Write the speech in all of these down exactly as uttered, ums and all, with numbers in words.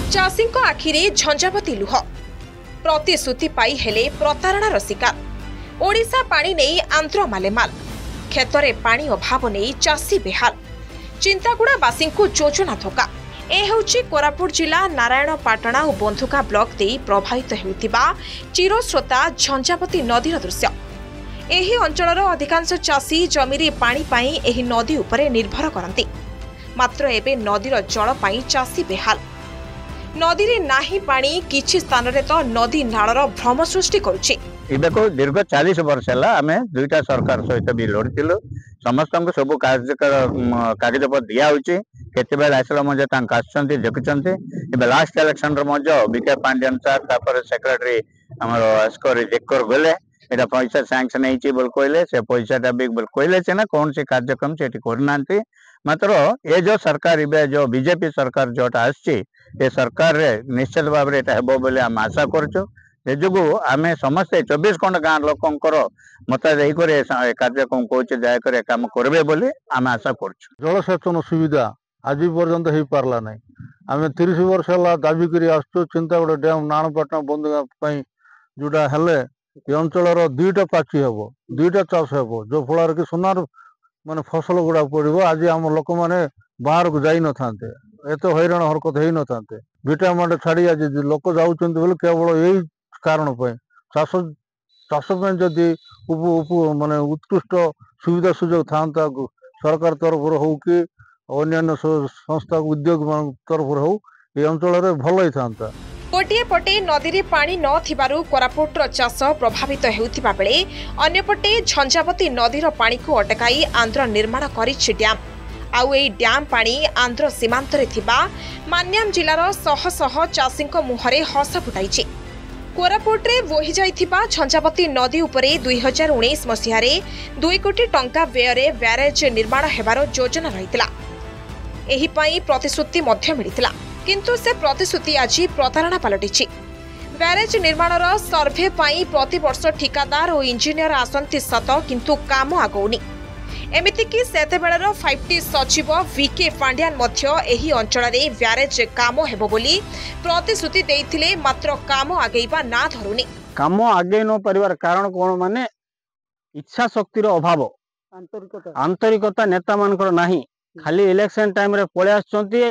चाषी आखिरे झंझावती लुह प्रतिश्रुति पाई हेले प्रतारणार शिकार ओडिशा पानी नहीं आंध्र मालेमाल क्षेत्र पानी अभाव नहीं चाषी बेहाल चिंतागुड़ावासी योजना धोका ए होची कोरापुट जिला नारायणपाटना और बंधुका ब्लॉक दे प्रभावित हेउतिबा चिरस्रोता झंझावती नदीर दृश्य। एही अंचलर अधिकांश चाषी जमीरे पानी पाई एही नदी उपरे निर्भर करती मात्र एबे नदीर जल पाई चाषी बेहाल नदी रे नाही पानी किछि स्थान रे तो नदी नाळर भ्रम सृष्टि करूछि। देखो दीर्घ चालीस वर्ष है आम दुईटा सरकार सहित भी लड़िलु समस्त सब कागजपत्र दिखाई आसला देखुं last election V K Pandian sir secretary जेकर गले एटा पैसा सैंक्शन होती बोल कहले से पैसा भी कहले से ना कौन से कार्यक्रम से करना मात्र ये जो सरकार ए जो बीजेपी सरकार जोटा आसची सरकार रे निश्चित भाव में हेबो बोले आम आशा करछु जो आम समस्ते चौबीस खंड गाँव लोकर मत कार्यक्रम कौचे दयाकर कम करेंगे बोली आम आशा कर जलसेचन सुविधा आज पर्यंत हो पार्ला ना आम तीस वर्ष है दाबी कर आसु चिंतागुड़ा डैम नारायणपाटना बंधुका जोटा हेले अंचल दुईटा पाची हम दुईटा चाष हम जो फल कि सोनार माने फसल गुड़ा पड़ो आज आम लोक मैंने बाहर को जाई न था एत हैरान हरकत हो न था भिटामाट छाड़ी आज लोक जाऊँ बोले केवल यही कारण चाष चाष जदि माने उत्कृष्ट सुविधा सुजोग था सरकार तरफ हो कि अन्य संस्था उद्योग तरफ हो ये अंचल भल ही था। गोटे पटे नदी रे पानी न थिबारु कोरापुटर चाष प्रभावित हेउथिबा बेले अन्यपटे झंझावती नदीर पानी को अटकाई आंध्र निर्माण करिछि डैम आउ ए डैम पानी आंध्र सीमांत रे थिबा मान्याम जिलार शह शह चाषीक मुहरे हस फुटाइछि। कोरापुटे बोही जाइथिबा झंझावती नदी उपरे दुई हजार उन्नीस मसीह दुई कोटी टंका व्यୟରେ ब्यारेज निर्माण हेबार योजना रहितला एही पई प्रतिश्रुति मध्य मिलितला किंतु से प्रतिश्रुति आज प्रतारणा पलटिछि। ब्यारेज निर्माणर सर्भे पई प्रति वर्ष ठिकादार और इंजीनियर आसंती सत किंतु काम आगौनी एमिति कि सेतेबेलर फाइव टी सचिव विके पांड्यान मध्य एही अंचल रे ब्यारेज काम हेबो बोली प्रतिश्रुति देइथिले मात्र काम आगेइबा ना धरुनी काम आगे न परिवार कारण कोन माने इच्छा शक्तिर अभाव आंतरिकता आंतरिकता नेता मानकर नाही खाली इलेक्शन टाइम रे पळे आछंती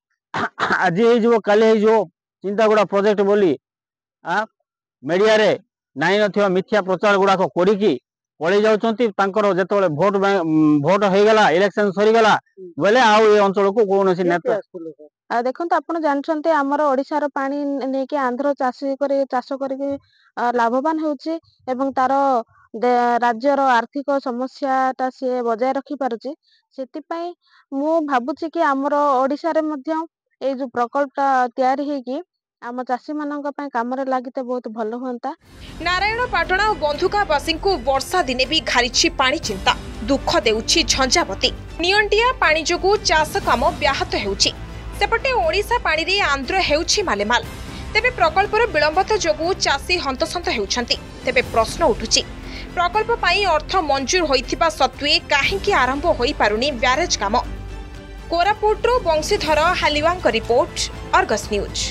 आज हे जो काले हे जो चिंतागुड़ा प्रोजेक्ट बोली आ मीडिया रे नाइ नथिबा मिथ्या प्रचार गुडा को कोडिकी पळै जाउचंती तांकर जेतोले वोट वोट हो गला इलेक्शन सरी गला बोले आ ए अंचल को कोनोसी नेता आ देखंत आपण जानछंते हमर ओडिसा रो पानी नै कि आंध्र चाषी करे चाष करके लाभवान होउची एवं तार राज्यर आर्थिक समस्याटा से बजाय रखी पारुची सेति पई मु भाबुची कि हमर ओडिसा रे मध्य ए जो प्रकल्पटा तयारी हे कि आम चाषी मानक काम लगे बहुत भल होता। नारायणपाटना और बंधुकावासी को वर्षा दिने भी घारिछि पानी चिंता दुख देउछि झंझावती नियंटिया पानी जोगु चाष काम व्याहत हेउछि सेपटे ओडिशा पानी रे आंध्र हेउछि मालेमाल तेबे प्रकल्पर विलंबत जोगु चाषी हंतसंत हेउछंती तेबे प्रश्न उठुछि प्रकल्प पाई अर्थ मंजूर होइथिबा सत्वे काहेकि आरंभ होई पारुनी ब्यारेज काम। कोरापुटरो वंशीधर हालिवांक रिपोर्ट अर्गस न्यूज।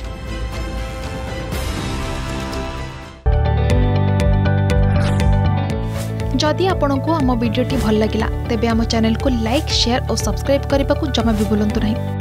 जदि आपंक आम भिडी भल लगा तेब आम चैनल को लाइक शेयर और सब्सक्राइब करने को जमा भी भूलु नहीं।